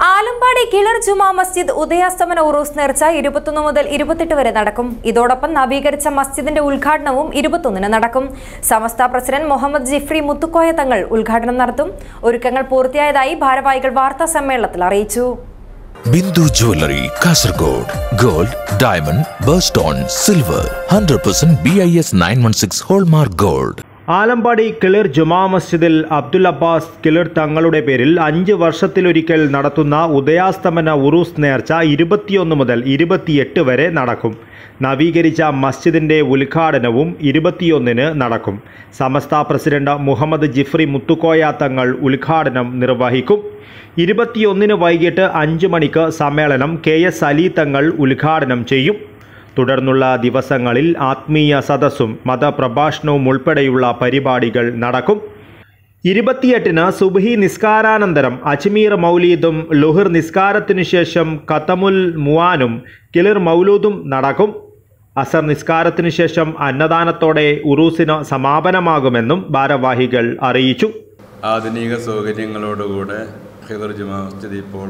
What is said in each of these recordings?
ആലമ്പാടി കിളർ ജുമാ മസ്ജിദ് ഉദയാസ്തമന ഉറൂസ് നേർച്ച 21 മുതൽ 28 വരെ നടക്കും. ഇതോടൊപ്പം നവീകരിച്ച മസ്ജിദിന്റെ ഉദ്ഘാടനവും 21-ന് നടക്കും. സമസ്ത പ്രസിഡന്റ് മുഹമ്മദ് ജിഫ്രി മുത്തുക്കോയ തങ്ങൾ ഉദ്ഘാടനം നടത്തും. ഒരുക്കങ്ങൾ പൂർത്തിയായതായി ഭാരവാഹികൾ വാർത്താ സമ്മേളനത്തിൽ അറിയിച്ചു. Bindu jewellery Kasaragod gold, diamond, birthstone, silver 100% BIS 916 hallmark gold. Alampady കിളിർ ജുമാ മസ്ജിദിൽ അബ്ദുൽ അബ്ബാസ് കിളിർ തങ്ങളുടെ പേരിൽ 5 വർഷത്തിലൊരിക്കൽ നടത്തുന്ന ഉദയാസ്തമന ഉറൂസ് നേർച്ച 21 മുതൽ 28 വരെ നടക്കും. നവീകരിച്ച മസ്ജിദിന്റെ ഉദ്ഘാടനവും 21-ന് നടക്കും. സമസ്ത പ്രസിഡന്റ് മുഹമ്മദ് ജിഫ്രി മുത്തുക്കോയ തങ്ങൾ ഉദ്ഘാടനം നിർവഹിക്കും. 21-ന് വൈകിട്ട് 5 മണിക്ക് സമ്മേളനം KS അലി തങ്ങൾ ഉദ്ഘാടനം ചെയ്യും. തുടർന്നുള്ള ദിവസങ്ങളിൽ ആത്മീയ സദസ്സും മതപ്രഭാഷണവും ഉൾപ്പെടെയുള്ള പരിപാടികൾ നടക്കും. 28-ന് സുബ്ഹി നിസ്കാരാനന്തരം അജ്മീർ മൗലീദും ലുഹർ നിസ്കാരത്തിനു ശേഷം ഖതമുൽ മുആനും കിളിർ മൗലൂദും നടക്കും. അസർ നിസ്കാരത്തിനു ശേഷം അന്നദാനത്തോടെ ഉറൂസിന് സമാപനമാകുമെന്നും ഭാരവാഹികൾ അറിയിച്ചു. ആധുനിക സൗകര്യങ്ങളോടുകൂടെ കിളിർ ജുമാ മസ്ജിദ് ഇപ്പോൾ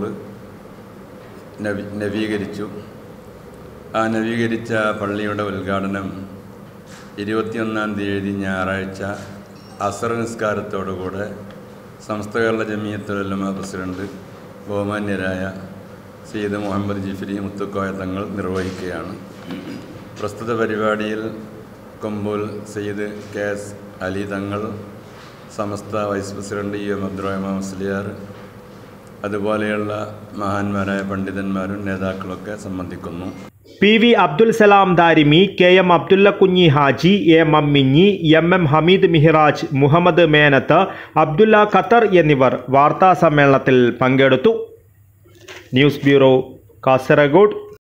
നവീകരിച്ചു. ആ നവീകരിച്ച പള്ളിയുടെ ഉദ്ഘാടനം 21-ാം തീയതി ഞായറാഴ്ച അസർ നിസ്കാരത്തോടുകൂടെ സമസ്ത കേരള ജമിയത്തുൽ ഉലമ പ്രസിഡന്റ് ബഹുമാന്യരായ സയ്യിദ് മുഹമ്മദ് ജിഫ്രി മുത്തുക്കോയ തങ്ങൾ നിർവഹിക്കുകയാണ്. പ്രസ്തുത പരിപാടിയിൽ കൊമ്പൂൽ Sayyid KS Ali Thangal, Samastha vice president UM Abdurahman Musliyar, അതുപോലെയുള്ള മഹാന്മാരായ പണ്ഡിതന്മാരും നേതാക്കളൊക്കെ സംബന്ധിക്കുന്നു. PV Abdul Salam Darimi, KM Abdulla Kunhi Haji, A Mamminhi, MM Hameed Mihraj, Muhammad Menath, Abdulla Qatar എന്നിവർ വാർത്താ സമ്മേളനത്തിൽ പങ്കെടുത്തു. News bureau, Kasaragod.